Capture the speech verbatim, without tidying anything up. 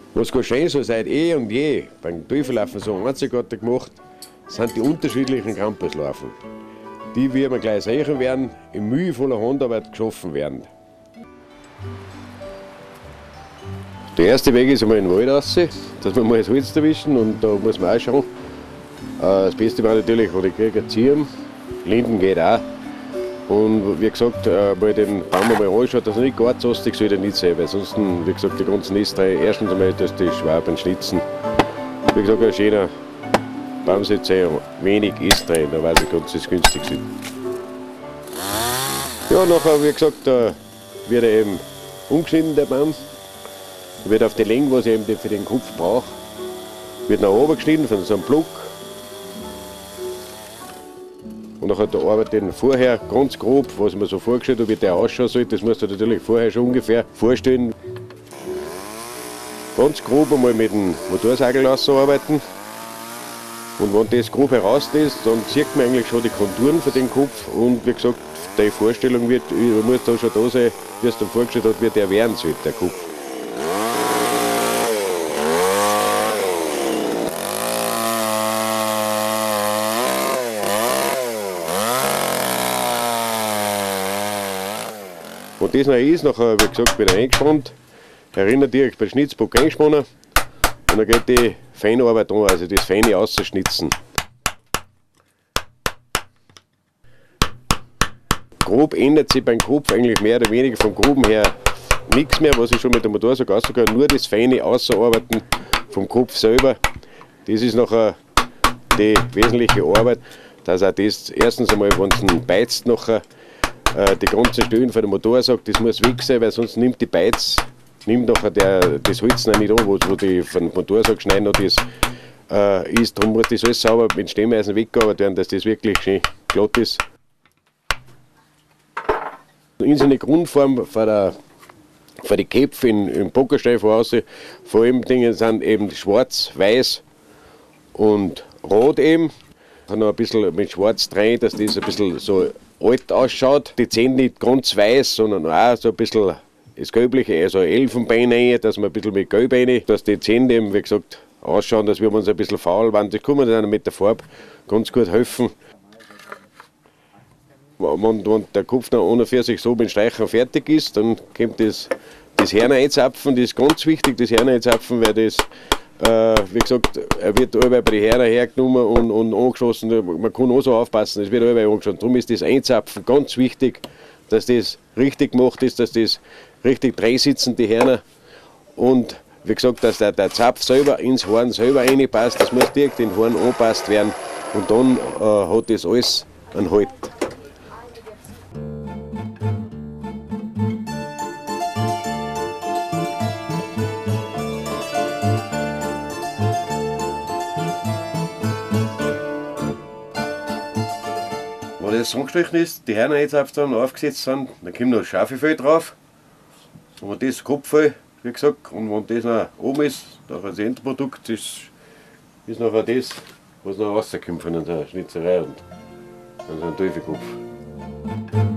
Was ganz schön so seit eh und je beim Teufellaufen so einzigartig gemacht, sind die unterschiedlichen Campuslaufen, die, wie wir gleich sehen werden, in mühevoller Handarbeit geschaffen werden. Der erste Weg ist einmal in den Wald raus, dass wir mal das Holz erwischen, und da muss man auch schauen. Das Beste war natürlich, wo ich kriege, Zirben, Linden geht auch. Und wie gesagt, mal den Baum mal anschauen, dass er nicht gar zastig soll, der nicht sein, weil sonst, wie gesagt, die ganzen Nistreihe, erstens einmal, dass die Schwaben schnitzen. Wie gesagt, ein schöner Baum sollte sein, wenig Ist rein, da weiß ich ganz, dass es günstig sind. Ja, nachher, wie gesagt, da wird er eben umgeschnitten, der Baum. Da wird auf die Länge, was ich eben für den Kopf brauche, wird nach oben geschnitten von so einem Block. Und nachher da arbeite ich vorher ganz grob, was ich mir so vorgestellt habe, wie der ausschauen soll. Das musst du dir natürlich vorher schon ungefähr vorstellen. Ganz grob einmal mit dem Motorsagel ausarbeiten. Und wenn das grob heraus ist, dann sieht man eigentlich schon die Konturen für den Kopf. Und wie gesagt, die Vorstellung wird, muss da schon da sein, wie es dann vorgestellt hat, wie der werden soll, der Kopf. Und das noch ist, nachher, wie gesagt, wieder eingespannt, erinnert direkt bei Schnitzbock eingespannen, und dann geht die Feinarbeit an, also das feine Ausschnitzen. Grob ändert sich beim Kopf eigentlich mehr oder weniger vom Groben her nichts mehr, was ich schon mit dem Motorsag ausgehe, nur das feine Ausarbeiten vom Kopf selber. Das ist nachher die wesentliche Arbeit, dass auch das erstens einmal, wenn es beizt, nachher die ganzen Stellen von dem Motorsag, das muss weg sein, weil sonst nimmt die Beiz, nimmt nachher der, das Holz noch nicht an, wo, wo die von dem Motorsag schneiden noch das äh, ist. Darum muss das alles sauber mit Stemmeisen weggearbeitet werden, dass das wirklich schön glatt ist. In seiner Grundform von, der, von den Köpfen im Bockerstein von außen, vor allem Dinge sind eben schwarz, weiß und rot eben. Dann noch ein bisschen mit schwarz rein, dass das ein bisschen so alt ausschaut. Die Zähne nicht ganz weiß, sondern auch so ein bisschen das Gelbliche, also Elfenbein rein, dass man ein bisschen mit Gelb rein, dass die Zähne eben, wie gesagt, ausschauen, dass wir uns ein bisschen faul waren. Das kann man dann mit der Farbe ganz gut helfen. Wenn, wenn der Kopf dann ohne für sich so mit Streichen fertig ist, dann kommt das, das Herne einzapfen, das ist ganz wichtig, das Herne einzapfen, weil das, äh, wie gesagt, er wird allweil bei den Herne hergenommen und, und angeschossen. Man kann auch so aufpassen, es wird allweil angeschossen. Darum ist das Einzapfen ganz wichtig, dass das richtig gemacht ist, dass das richtig drin sitzen, die Herne. Und wie gesagt, dass der, der Zapf selber ins Horn selber reinpasst, das muss direkt in den Horn angepasst werden. Und dann äh, hat das alles einen Halt. Wenn das angestrichen ist, die Hörner jetzt dann aufgesetzt sind, dann kommt noch das Schaufelfell drauf. Und wenn das Kopffell, wie gesagt, und wenn das noch oben ist, dann das Endprodukt, ist, ist nachher das, was noch rauskommt von der Schnitzerei und dann so ein Teufelkopf.